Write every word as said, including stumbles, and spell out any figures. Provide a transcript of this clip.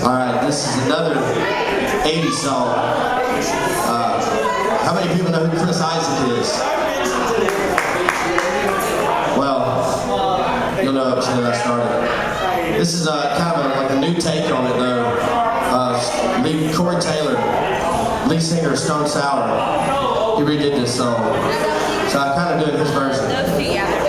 Alright, this is another eighties song. Uh, how many people know who Chris Isaac is? Well, you'll know as soon as I started. This is uh, kind of a, like a new take on it though. Uh, lead, Corey Taylor, lead singer of Stone Sour, he redid this song. So I kind of doing his version.